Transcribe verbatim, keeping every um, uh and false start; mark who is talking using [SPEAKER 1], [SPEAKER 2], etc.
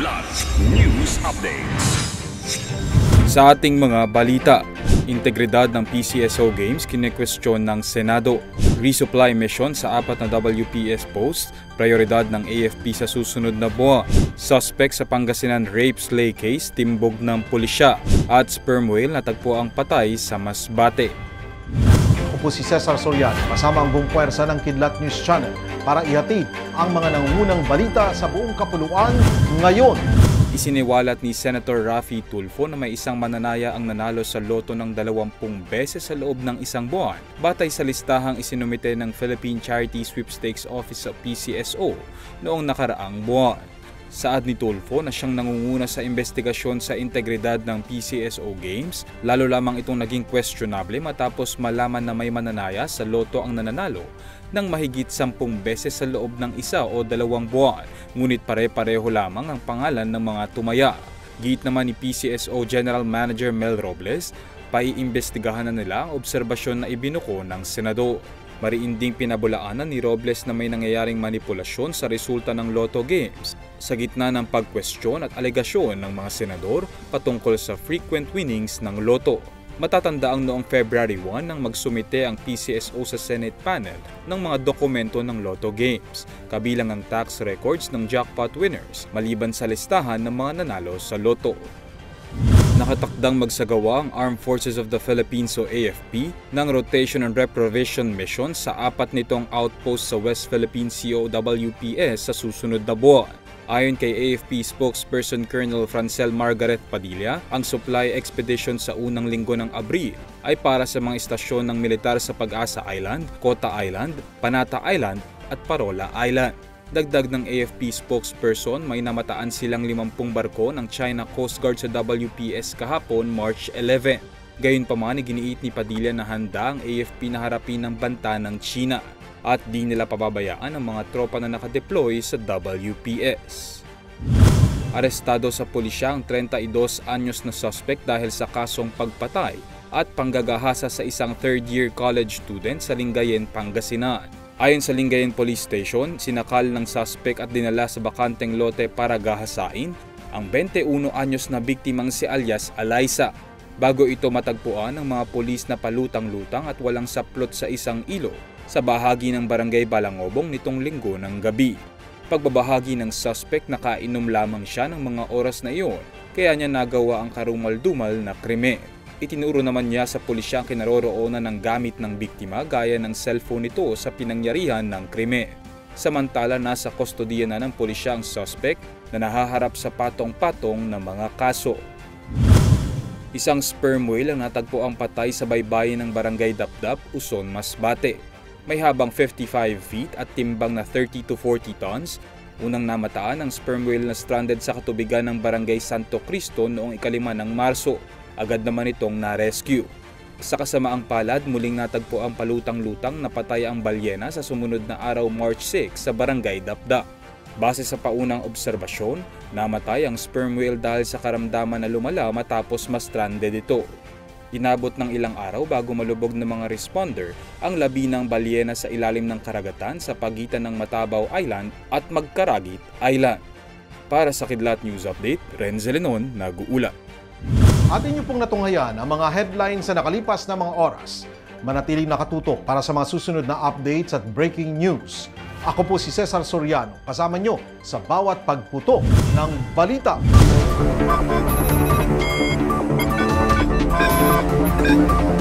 [SPEAKER 1] Kidlat News Updates.
[SPEAKER 2] Sa ating mga balita, integridad ng P C S O Games kinekwestiyon ng Senado. Resupply mission sa apat na W P S posts, prioridad ng A F P sa susunod na buwan. Suspect sa Pangasinan rape slay case, timbog ng pulisya. At sperm whale natagpo ang patay sa Masbate.
[SPEAKER 3] Ako po si Cesar Soriano, kasama ang buong puwersa ng Kidlat News Channel para ihatid ang mga nangungunang balita sa buong kapuluan ngayon.
[SPEAKER 2] Isiniwalat ni Senator Raffy Tulfo na may isang mananaya ang nanalo sa loto ng dalawampung beses sa loob ng isang buwan, batay sa listahang isinumite ng Philippine Charity Sweepstakes Office sa P C S O noong nakaraang buwan. Saad ni Tulfo na siyang nangunguna sa investigasyon sa integridad ng P C S O Games, lalo lamang itong naging questionable matapos malaman na may mananaya sa loto ang nananalo ng mahigit sampung beses sa loob ng isa o dalawang buwan, ngunit pare-pareho lamang ang pangalan ng mga tumaya. Giit naman ni P C S O General Manager Mel Robles, paiimbestigahan na nila ang obserbasyon na ibinuko ng Senado. Mariinding pinabulaanan ni Robles na may nangyayaring manipulasyon sa resulta ng Lotto Games sa gitna ng pagkwestiyon at alegasyon ng mga senador patungkol sa frequent winnings ng Lotto. Matatanda ang noong February first nang magsumite ang P C S O sa Senate panel ng mga dokumento ng Lotto Games, kabilang ang tax records ng jackpot winners, maliban sa listahan ng mga nanalo sa Lotto. Nakatakdang magsagawa ang Armed Forces of the Philippines o A F P ng rotation and reprovision mission sa apat nitong outpost sa West Philippine C O W P S sa susunod na buwan. Ayon kay A F P spokesperson Colonel Francel Margaret Padilla, ang supply expedition sa unang linggo ng Abril ay para sa mga istasyon ng militar sa Pag-asa Island, Kota Island, Panata Island at Parola Island. Dagdag ng A F P spokesperson, may namataan silang limampung barko ng China Coast Guard sa W P S kahapon March eleventh. Gayunpaman, giniit ni Padilla na handa ang A F P na harapin ng banta ng China at di nila pababayaan ang mga tropa na nakadeploy sa W P S. Arestado sa pulisya ang thirty-two anyos na suspect dahil sa kasong pagpatay at panggagahasa sa isang third-year college student sa Lingayen, Pangasinan. Ayon sa Lingayen Police Station, sinakal ng suspect at dinala sa bakanteng lote para gahasain ang twenty-one anyos na biktimang si alias Alaysa. Bago ito matagpuan ng mga pulis na palutang-lutang at walang saplot sa isang ilo sa bahagi ng Barangay Balangobong nitong linggo ng gabi. Pagbabahagi ng suspect, nakainom lamang siya ng mga oras na iyon, kaya niya nagawa ang karumal-dumal na krimen. Itinuro naman niya sa pulisya ang kinaroroonan ng gamit ng biktima gaya ng cellphone nito sa pinangyarihan ng krimen. Samantala, nasa kustodiya na ng pulisya ang suspect na nahaharap sa patong-patong ng mga kaso. Isang sperm whale ang natagpo ang patay sa baybayin ng Barangay Dapdap, Uson, Masbate. May habang fifty-five feet at timbang na thirty to forty tons. Unang namataan ang sperm whale na stranded sa katubigan ng Barangay Santo Cristo noong ikalima ng Marso. Agad naman itong na-rescue. Sa kasamaang palad, muling natagpo ang palutang-lutang na patay ang balyena sa sumunod na araw March six sa Barangay Dapdap. Base sa paunang obserbasyon, namatay ang sperm whale dahil sa karamdaman na lumala matapos ma-stranded ito. Inabot ng ilang araw bago malubog ng mga responder ang labi ng balyena sa ilalim ng karagatan sa pagitan ng Matabaw Island at Magkaragit Island. Para sa Kidlat News Update, Renzel Lenon, nag-uulat.
[SPEAKER 3] At inyo pong natunghayan ang mga headlines sa nakalipas na mga oras. Manatiling nakatutok para sa mga susunod na updates at breaking news. Ako po si Cesar Soriano, kasama nyo sa bawat pagputok ng balita.
[SPEAKER 4] Thank you.